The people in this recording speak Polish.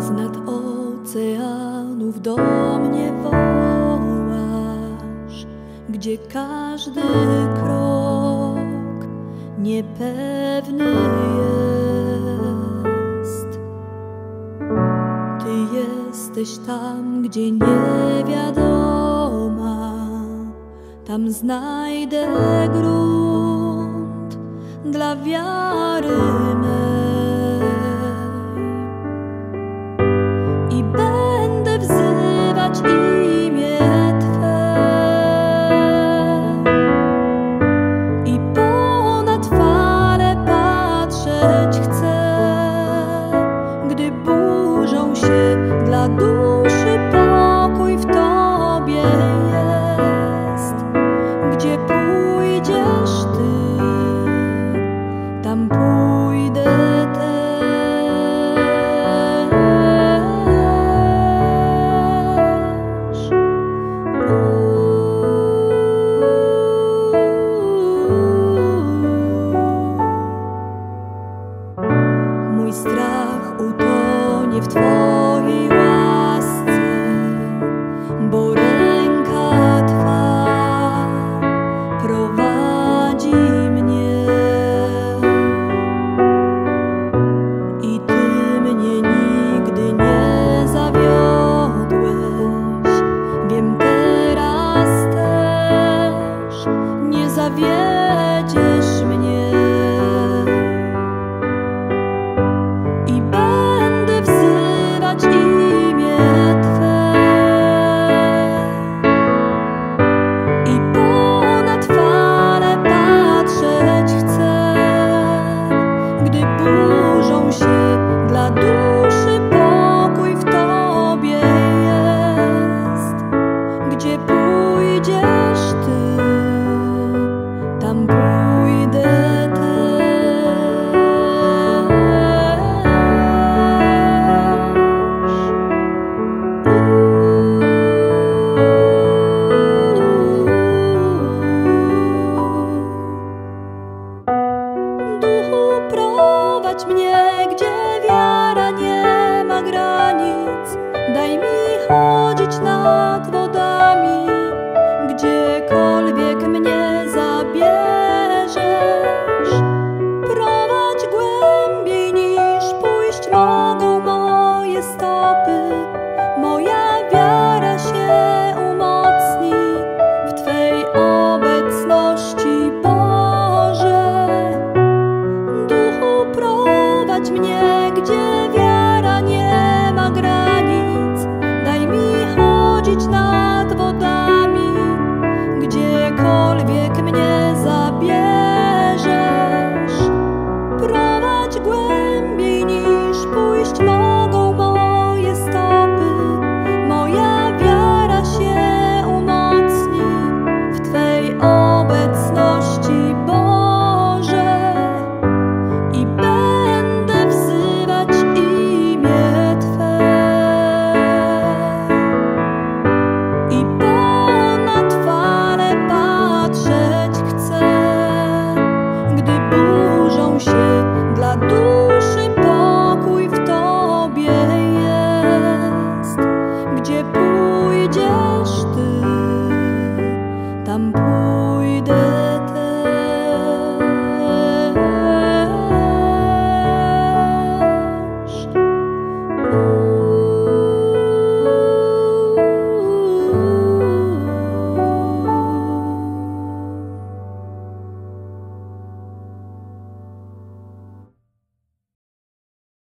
Znad oceanów do mnie wołasz, gdzie każdy krok niepewny jest. Ty jesteś tam, gdzie niewiadoma, tam znajdę grunt dla wiary mej. I będę wzywać imię Twe i ponad fale patrzeć chcę, gdy burzą się dla duszy pokój w Tobie jest. Gdzie pójdziesz Ty, tam pójdę też. Mój strach utonie w Twojej łasce, bo ręka Twa prowadzi mnie i Ty mnie nigdy nie zawiodłeś. Wiem teraz też, nie zawiedziesz mnie. I będę wzywać imię Twe i ponad fale patrzeć chcę, gdy burzą się dla duszy pokój w Tobie jest. Gdzie pójdziesz Ty, tam pójdę też. Duchu, prowadź mnie, gdzie wiara nie ma granic. Daj mi chodzić nad wodami, gdziekolwiek mnie zabierzesz. Prowadź głębiej niż pójść mogą moje stopy. Moja wiara się umocni w Twej obecności, Boże. Duchu, prowadź mnie, gdzie